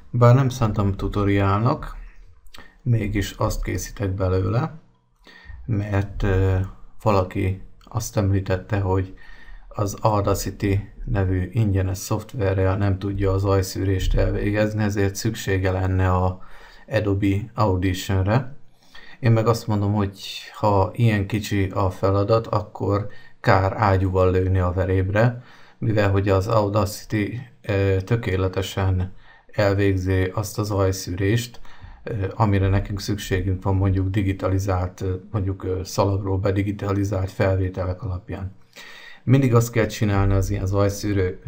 Bár nem szántam tutoriálnak, mégis azt készítek belőle, mert valaki azt említette, hogy az Audacity nevű ingyenes szoftverrel nem tudja az zajszűrést elvégezni, ezért szüksége lenne a Adobe Auditionre. Én meg azt mondom, hogy ha ilyen kicsi a feladat, akkor kár ágyúval lőni a verébre, mivel hogy az Audacity tökéletesen elvégzi azt a zajszűrést, amire nekünk szükségünk van mondjuk digitalizált, mondjuk szalagról bedigitalizált felvételek alapján. Mindig azt kell csinálni az ilyen zajszűrő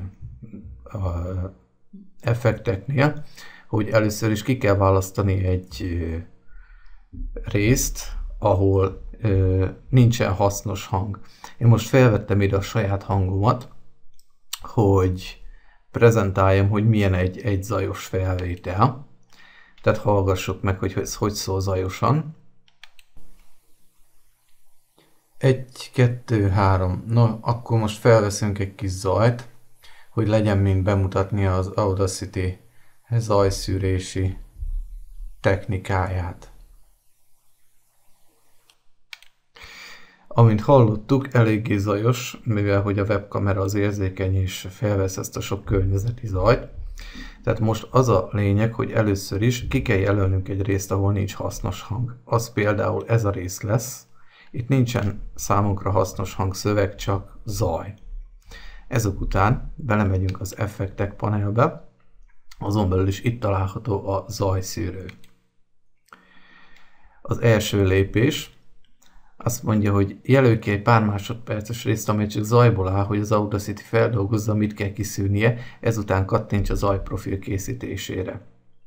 effekteknél, hogy először is ki kell választani egy részt, ahol nincsen hasznos hang. Én most felvettem ide a saját hangomat, hogy prezentáljam, hogy milyen egy zajos felvétel. Tehát hallgassuk meg, hogy ez hogy szól zajosan. 1, 2, 3. No, akkor most felveszünk egy kis zajt, hogy legyen mint bemutatni az Audacity zajszűrési technikáját. Amint hallottuk, eléggé zajos, mivel hogy a webkamera az érzékeny és felvesz ezt a sok környezeti zajt. Tehát most az a lényeg, hogy először is ki kell jelölnünk egy részt, ahol nincs hasznos hang. Az például ez a rész lesz. Itt nincsen számunkra hasznos hangszöveg, csak zaj. Ezek után belemegyünk az effektek panelbe, azon belül is itt található a zajszűrő. Az első lépés azt mondja, hogy jelölj ki egy pár másodperces részt, amely csak zajból áll, hogy az Audacity feldolgozza, mit kell kiszűrnie, ezután kattints a zajprofil készítésére.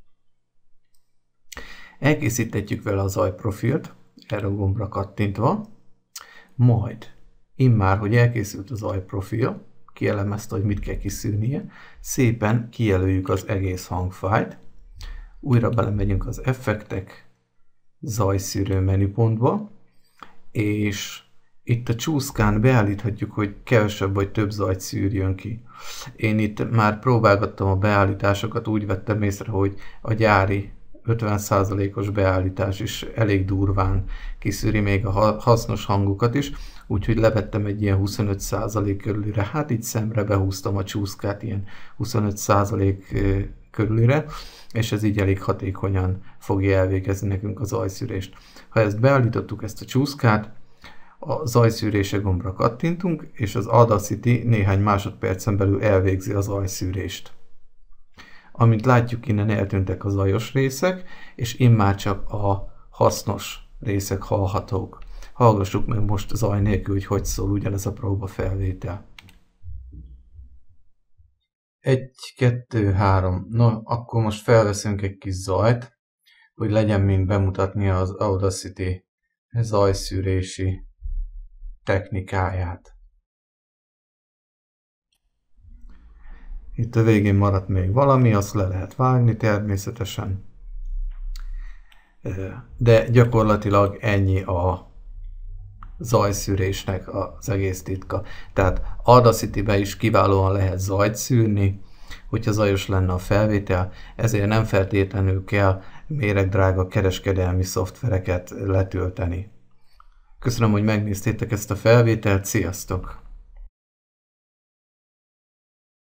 Elkészíthetjük vele a zajprofilt, erre a gombra kattintva, majd immár, hogy elkészült a zajprofil, kielemezte, hogy mit kell kiszűrnie, szépen kijelöljük az egész hangfájlt, újra belemegyünk az effektek, zajszűrő menüpontba, és itt a csúszkán beállíthatjuk, hogy kevesebb vagy több zajt szűrjön ki. Én itt már próbálgattam a beállításokat, úgy vettem észre, hogy a gyári 50%-os beállítás is elég durván kiszűri még a hasznos hangokat is, úgyhogy levettem egy ilyen 25% körülire, hát így szemre behúztam a csúszkát ilyen 25% körülire, és ez így elég hatékonyan fogja elvégezni nekünk a zajszűrést. Ha ezt beállítottuk, ezt a csúszkát, a zajszűrése gombra kattintunk, és az Audacity néhány másodpercen belül elvégzi a zajszűrést. Amint látjuk, innen eltűntek a zajos részek, és immár csak a hasznos részek hallhatók. Hallgassuk meg most zaj nélkül, hogy szól ugyanez a próbafelvétel. 1, 2, 3. No, akkor most felveszünk egy kis zajt, hogy legyen mint bemutatni az Audacity zajszűrési technikáját. Itt a végén maradt még valami, azt le lehet vágni természetesen. De gyakorlatilag ennyi a zajszűrésnek az egész titka. Tehát Audacity-be is kiválóan lehet zajt szűrni, hogyha zajos lenne a felvétel, ezért nem feltétlenül kell méregdrága kereskedelmi szoftvereket letölteni. Köszönöm, hogy megnéztétek ezt a felvételt, sziasztok!